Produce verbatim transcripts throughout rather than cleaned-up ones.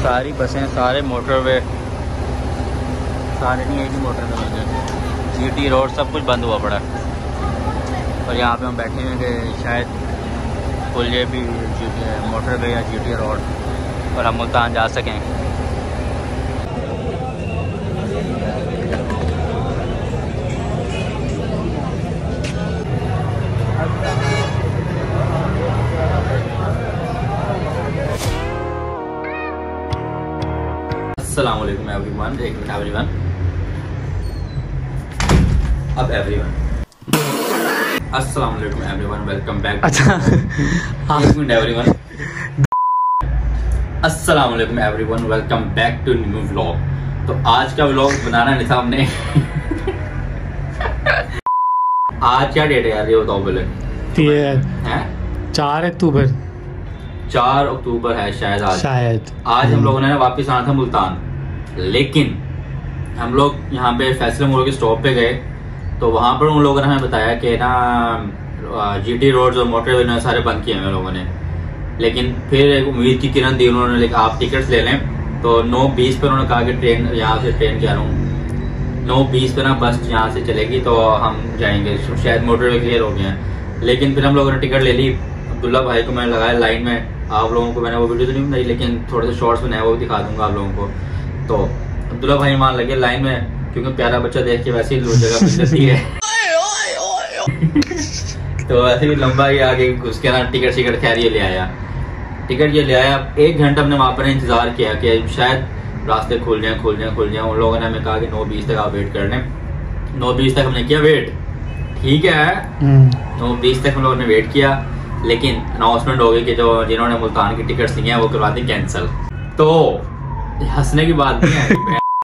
सारी बसें, सारे मोटरवे, सारे नहीं एक ही मोटरवे लगे, जीटी रोड सब कुछ बंद हुआ पड़ा है। और यहाँ पे हम बैठे हैं कि शायद खुल जाए भी मोटरवे या जीटी रोड और हम मुल्तान जा सकें। अस्सलाम वालेकुम एवरीवन, एक मिनट एवरीवन, अब एवरीवन, अस्सलाम वालेकुम एवरीवन, वेलकम बैक। अच्छा एक मिनट एवरीवन, अस्सलाम वालेकुम everyone, welcome back to new vlog. तो आज का व्लॉग बनाना नहीं था हमने आज क्या डेट है यार, ये बताओ पहले। है चार अक्टूबर चार अक्टूबर है शायद आज शायद आज हम लोगों ने वापस आना था मुल्तान, लेकिन हम लोग यहाँ पे फैसले मोड़ के स्टॉप पे गए तो वहाँ पर उन लोगों ने हमें बताया कि ना जीटी रोड्स और मोटरवे सारे बंद किए हैं लोगों ने। लेकिन फिर एक उम्मीद की किरण दी उन्होंने, लेकिन आप टिकट्स ले लें। तो नौ बीस पे उन्होंने कहा कि ट्रेन यहाँ से ट्रेन क्या लूँ नौ बीस पे ना बस यहाँ से चलेगी तो हम जाएंगे, शायद मोटरवे क्लियर हो गया है। लेकिन फिर हम लोगों ने टिकट ले ली। अब्दुल्ला भाई को मैंने लगाया लाइन में, आप लोगों को मैंने वो वीडियो तो नहीं बनाई लेकिन थोड़े से शॉर्ट्स बनाए वो भी दिखा दूंगा आप लोगों को। तो अब्दुल्ला भाई मान लगे लाइन में, क्योंकि प्यारा बच्चा देख के वैसे ही जगह मिल जाती है तो वैसे भी लंबा ही आगे घुस के ना टिकट शिकट खैर ये ले आया टिकट ये ले आया एक घंटा हमने वहाँ पर इंतजार किया कि शायद रास्ते खुल जाए खुल जाए खुल जाए। उन लोगों ने हमें कहा कि नौ बीस तक आप वेट कर लें। नौ बीस तक हमने किया वेट, ठीक है। नौ बीस तक हम लोगों ने वेट किया, लेकिन अनाउंसमेंट हो गई कि जो जिन्होंने मुल्तान की टिकट्स ली हैं वो करवा दी कैंसिल। तो हंसने की बात नहीं है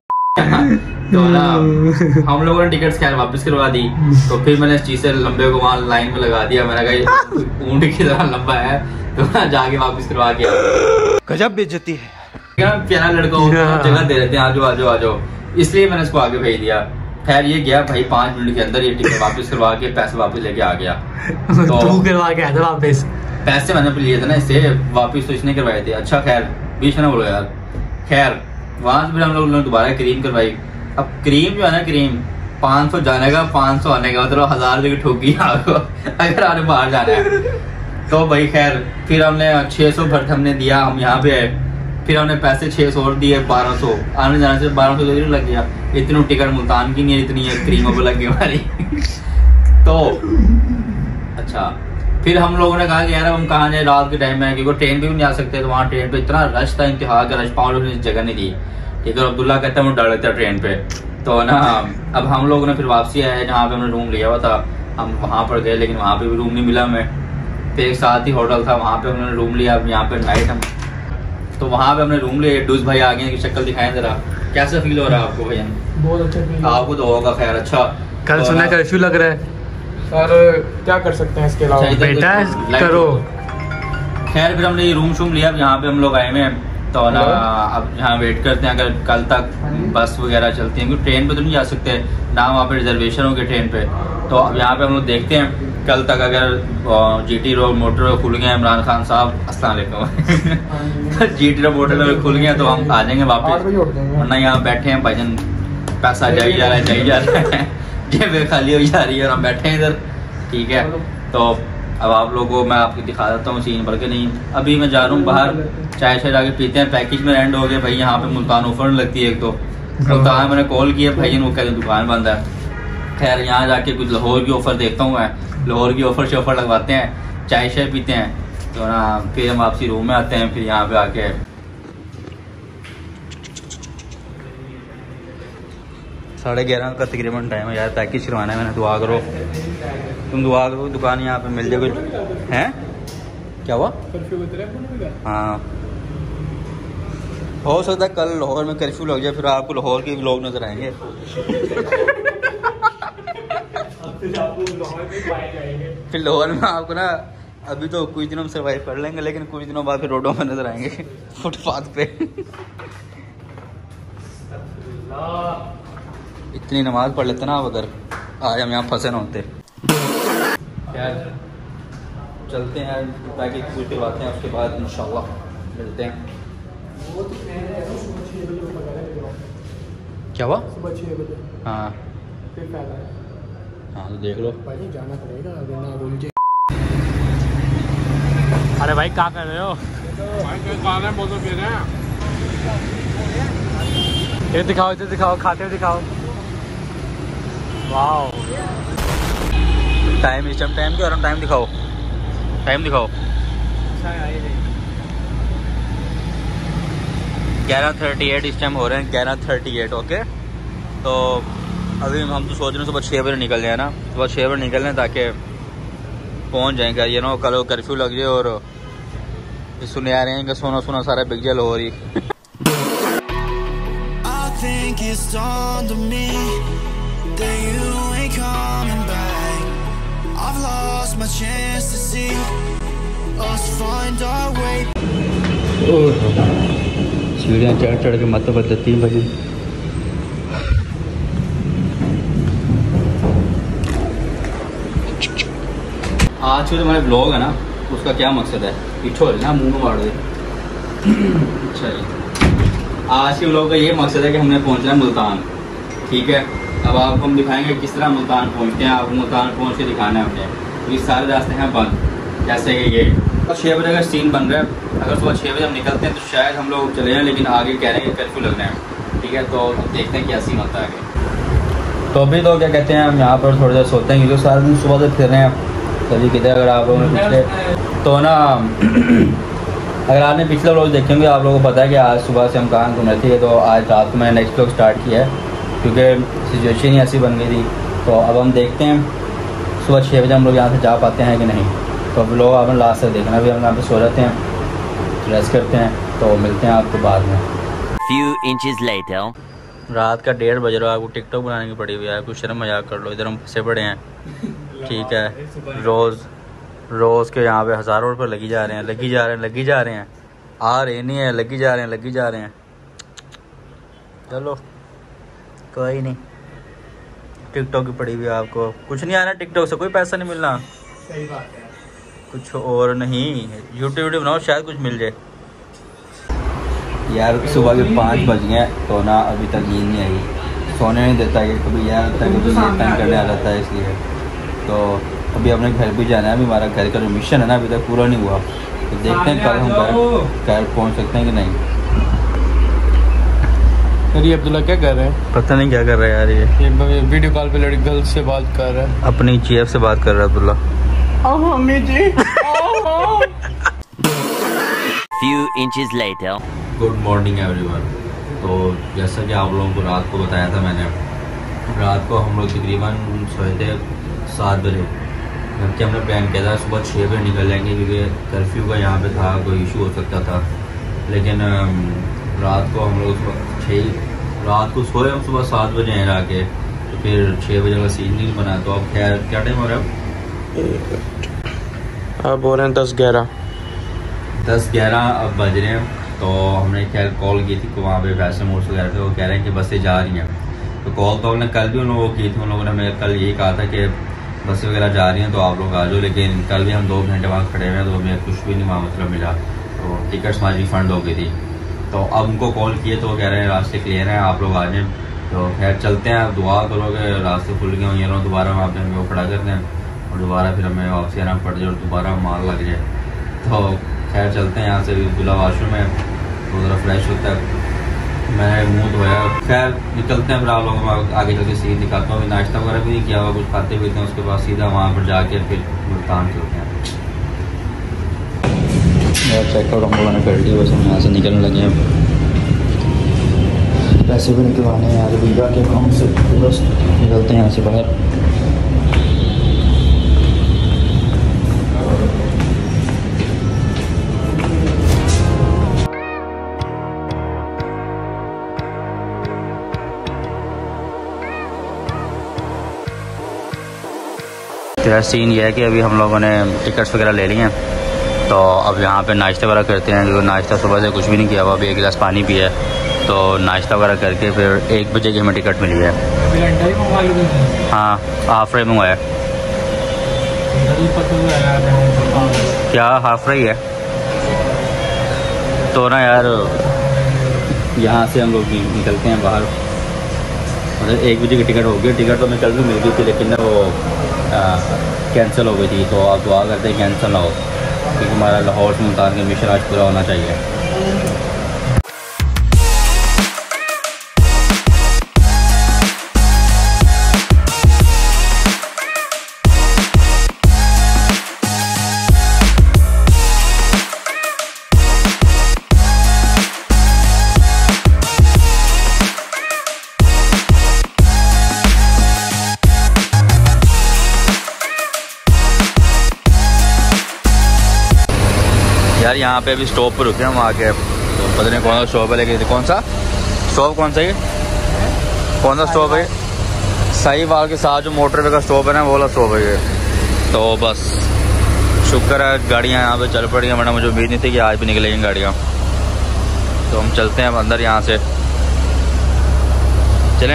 तो ना हम लोगों ने टिकट्स खैर वापस करवा दी। तो फिर मैंने इस चीज से लंबे को वहाँ लाइन में लगा दिया। मैंने कहा ऊंट की तरह लंबा है तो ना जाके वापस करवा के गजब बेइज्जती है, प्यारा लड़का हो जगह दे देते हैं, आजो आजो आजो, इसलिए मैंने उसको आगे भेज दिया। खैर ये गया भाई पांच मिनट के अंदर ये टिकट वापस करवा के पैसे वापस लेके आ गया। तो तू करवा के आया था वापस? पैसे मैंने लिए थे ना इससे, वापस तो इसने करवाए थे। अच्छा खैर बीच में ना बोलो यार। खैर वहां से फिर हम लोग ने दोबारा क्रीम करवाई। अब क्रीम जो है ना, क्रीम पाँच सौ जाने का पाँच सौ आने का, मतलब हजार रुपये की ठोकी आपको अगर आपने बाहर जाना है तो भाई। खैर फिर हमने छह सौ भर हमने दिया, हम यहाँ पे आए, फिर हमने पैसे छह सौ और दिए, बारह सौ आने जाने से बारह सौ लग गया। इतनी टिकट मुल्तान की नहीं है, इतनी है क्रीमों पे लग गई हमारी तो अच्छा फिर हम लोगों ने कहा कि यार हम कहाँ जाए, रात के टाइम में, क्योंकि ट्रेन पे भी नहीं आ सकते। तो वहाँ ट्रेन पे इतना रश था, इंतहा का रश, पाँव लोगों ने जगह नहीं दी। ठीक है, अब्दुल्ला कहता है मैं डर लगता है ट्रेन पे। तो ना अब हम लोगों ने फिर वापसी आया जहाँ पे हमने रूम लिया हुआ था, हम वहाँ पर गए, लेकिन वहाँ पे भी रूम नहीं मिला हमें। फिर एक साथ ही होटल था, वहाँ पे उन्होंने रूम लिया। अब यहाँ पे नाइट हम तो वहाँ पे हमने रूम लिया। डूस भाई आ गए कि शक्ल दिखाएं जरा, कैसा फील हो रहा है आपको भैया? बहुत अच्छा फील। आपको तो होगा खैर। अच्छा कल सुना कर्फ्यू लग रहा है सर, क्या कर सकते हैं इसके अलावा? बेटा करो। खैर फिर हमने ये रूम शूम लिया। अब यहाँ पे हम लोग आए हुए हैं तो ना अब यहाँ वेट करते हैं, अगर कल तक बस वगैरह चलती है, क्योंकि ट्रेन पे तो नहीं जा सकते ना, वहाँ पे रिजर्वेशन हो गए ट्रेन पे। तो अब यहाँ पे हम लोग देखते हैं कल तक अगर जीटी रोड मोटर खुल गए, इमरान खान साहब अस्सलाम वालेकुम जीटी रोड मोटर खुल गए तो हम आ जाएंगे वापस, वरना यहाँ बैठे हैं भाईजन, पैसा जाई जा रहा है जाई जा रहा है जेब खाली हो जा रही है और हम बैठे हैं इधर। ठीक है, तो अब आप लोगों को मैं आपको दिखा देता हूँ सीन, बल्कि नहीं अभी मैं जा रहा हूँ बाहर, चाय शाय जाके पीते हैं। पैकेज में एंड हो गया भाई, यहाँ पे मुल्तान ऑफर लगती है एक तो मुल्तान। मैंने कॉल किया भाई, वो कहते दुकान बंद है। खैर यहाँ जाके कुछ लाहौर की ऑफर देखता हूँ मैं, लाहौर की ऑफर से ऑफर लगवाते हैं, चाय शाय पीते हैं। तो ना फिर हम आपसी रूम में आते हैं। फिर यहाँ पे आके साढ़े ग्यारह का तकरीबन टाइम है यार, पैकेज करवाना है मैंने। दुआ करो तुम, दुआ करो दुकान यहाँ पे मिल जाए कुछ। हैं क्या हुआ? हाँ हो सकता है कल लाहौर में कर्फ्यू लग जाए, फिर आपको लाहौर के लोग नजर आएंगे फिर लाहौर में आपको ना, अभी तो कुछ दिनों में सर्वाइव कर लेंगे, लेकिन कुछ दिनों बाद फिर रोडों में नजर आएंगे फुटपाथ पे इतनी नमाज पढ़ लेते ना आप, अगर आज हम यहाँ फंसे ना होते। यार चलते हैं यार, ताकि पूछ करवाते हैं, उसके बाद इंशाल्लाह मिलते हैं। क्या हुआ? सुबह छः बजे। हाँ फिर फायदा है। हाँ तो देख लो भाई जाना पड़ेगा वरना रूल के। अरे भाई क्या कर रहे हो? भाई क्या खाना है बोलो पी रहे हैं। ये दिखाओ इधर दिखाओ, खाते हुए दिखाओ। वाओ टाइम इस टाइम टाइम क्या हो रहा है? टाइम दिखाओ, टाइम दिखाओ। ग्यारह थर्टी एट इस टाइम हो रहे हैं, ग्यारह थर्टी एट। ओके तो अभी हम तो सोच रहे हैं सुबह छः बजे निकल जाए ना, सुबह छः बजे निकल जाए ताकि पहुंच जाएंगे। ये ना कल कर्फ्यू लग जाए और सुने आ रहे हैं कि सोना सोना सारा बिगजल हो रही। सीढ़ियाँ चढ़ चढ़ के मत बदलती भाई। आज का जो हमारे ब्लॉग है ना उसका क्या मकसद है? पीछो ना मुंह में मार दे। अच्छा जी, आज के ब्लॉग का ये मकसद है कि हमने पहुंचना है मुल्तान। ठीक है, अब आपको हम दिखाएंगे किस तरह मुल्तान पहुंचते हैं। आपको मुल्तान पहुंच के दिखाना है हमने। ये सारे रास्ते हैं बंद, जैसे कि ये छः बजे का सीन बन रहा है। अगर सुबह छः बजे हम निकलते हैं तो शायद हम लोग चले जाएँ, लेकिन आगे कह रहे हैं कि कर्फ्यू लगना है। ठीक है, तो देखते हैं क्या सीन होता है आगे। तो अभी तो क्या कहते हैं हम यहाँ पर थोड़ी देर सोते हैं क्योंकि सारे दिन सुबह से फिर रहे हैं। तभी किधर अगर आप लोगों ने पिछले तो ना अगर आपने पिछले लोग देखेंगे आप लोगों को पता है कि आज सुबह से हम कहाँ घूम रहे थे। तो आज रात को मैंने नेक्स्ट ब्लॉग स्टार्ट किया है क्योंकि सिचुएशन ही ऐसी बन गई थी। तो अब हम देखते हैं सुबह छः बजे हम लोग यहाँ से जा पाते हैं कि नहीं। तो अब लोग आपने लास्ट तक देखना। अभी हम यहाँ पे सो जाते हैं, रेस्ट करते हैं, तो मिलते हैं आपको बाद में। Few inches later. रात का डेढ़ बज रहा है, आपको टिकटॉक बनाने की पड़ी हुई है। कुछ शर्म मजाक कर लो, इधर हम फंसे पड़े हैं। ठीक है, रोज़ रोज़ के यहाँ पे हज़ारों रुपये लगी जा रहे हैं, लगी जा रहे हैं, लगी जा रहे हैं, आ रहे नहीं है, लगी जा रहे हैं, लगी जा रहे हैं। चलो कोई नहीं, टिकटॉक की पड़ी हुई है। आपको कुछ नहीं आना टिकटॉक से, कोई पैसा नहीं मिलना। सही बात है, कुछ और नहीं, यूट्यूब वीडियो बनाओ शायद कुछ मिल जाए। यार सुबह के पाँच बज गए तो ना अभी तक नींद नहीं आई। सोने नहीं देता कि कभी यार होता है, कभी तंग करने आ जाता है, इसलिए तो अभी अपने घर भी जाना है। अभी हमारा घर का जो मिशन है ना अभी तक पूरा नहीं हुआ, तो देखते हैं कल हम घर घर पहुँच सकते हैं कि नहीं। अरे अब्दुल्ला क्या कर रहे हैं? पता नहीं क्या कर रहा है यार। ये ये वीडियो कॉल पे लड़की गर्ल से बात कर रहा है, अपनी चीफ से बात कर रहा है अब्दुल्ला। मम्मी जी। Few inches later. Good morning everyone. तो जैसा कि आप लोगों को रात को बताया था मैंने, रात को हम लोग तकरीबन सोए थे सात बजे। जबकि हमने प्लान किया था सुबह छः बजे निकल जाएंगे क्योंकि कर्फ्यू का यहाँ पे था, कोई इशू हो सकता था। लेकिन रात को हम लोग सुबह छः रात को सोए, हम सुबह सात बजे हैं आके, तो फिर छः बजे का सीन नहीं बना। तो अब खैर क्या टाइम हो रहा है? अब हो रहे हैं दस ग्यारह दस ग्यारह अब बज रहे हैं। तो हमने खैर कॉल की थी कि वहाँ पे वैसे मोड्स वगैरह थे, वो कह रहे हैं कि बसें जा रही हैं। तो कॉल तो हमने कल भी उन लोगों को की थी। उन लोगों ने हमें कल यही कहा था कि बसें वगैरह जा रही हैं तो आप लोग आ जाओ। लेकिन कल भी हम दो घंटे वहाँ खड़े हुए हैं तो हमें कुछ भी नहीं वहाँ मतलब मिला। तो टिकट्स हमारी रिफंड हो गई थी। तो अब उनको कॉल किए तो वो कह रहे हैं रास्ते क्लियर हैं, आप लोग आ जाएँ। तो खैर चलते हैं, आप दुआ करोगे रास्ते खुल गए होंगे, लोग दोबारा वहाँ पर हमें वो खड़ा करते हैं और दोबारा फिर हमें वापसी आना पड़ जाए और दोबारा मार लग जाए। तो खैर चलते हैं यहाँ से। अब्दुल्ला वाशरूम में वो ज़रा फ्रेश होता है, मैं मुँह धोया। खैर निकलते हैं, फिर आप लोगों को आगे चल के सीन दिखाता हूँ। नाश्ता वगैरह भी नहीं किया हुआ, कुछ खाते पीते हैं, उसके बाद सीधा वहाँ पर जाके फिर मुल्तान चलते हैं। चेकआउट हम लोगों ने कर ली, बस हम यहाँ से निकलने लगे हैं। पैसे भी निकलवाने हैं यार वीज़ा के अकाउंट से, बस निकलते हैं यहाँ से बाहर। तो सीन ये है कि अभी हम लोगों ने टिकट्स वगैरह ले लिए हैं। तो अब यहाँ पे नाश्ता वगैरह करते हैं क्योंकि नाश्ता सुबह से कुछ भी नहीं किया हुआ। अभी एक गिलास पानी पिया है, तो नाश्ता वगैरह करके फिर एक बजे की हमें टिकट मिली है। हाँ हाफ फ्राई मंगवाया। क्या हाफ फ्राई है? तो ना यार यहाँ से हम लोग निकलते हैं बाहर। मतलब एक बजे की टिकट हो गई, टिकट तो मैं कल भी मिल गई थी लेकिन वो कैंसिल हो गई थी। तो आप दुआ करते हैं कैंसिल ना हो, क्योंकि हमारा लाहौर से मुल्तान का मिशन आज पूरा होना चाहिए। यार यहाँ पे अभी स्टॉप पर रुके हम आके, तो पता नहीं कौन सा स्टॉप है, लेकिन कौन सा स्टॉप कौन सा है, कौन सा स्टॉप है, साहिवाल के साथ जो मोटरवे का स्टॉप है ना, वो वाला स्टॉप है ये। तो बस शुक्र है गाड़ियाँ यहाँ पे चल पड़ी हैं, वरना मुझे उम्मीद नहीं थी कि आज भी निकलेंगी गाड़ियाँ। तो हम चलते हैं अब अंदर, यहाँ से चलें।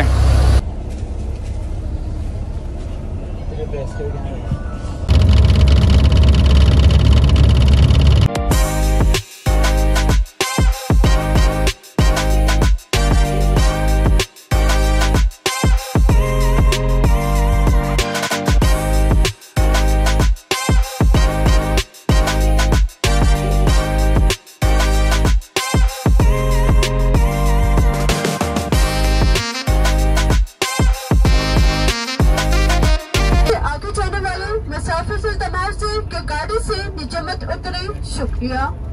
मुसाफिर से गाड़ी से नीचे मत उतरे, शुक्रिया।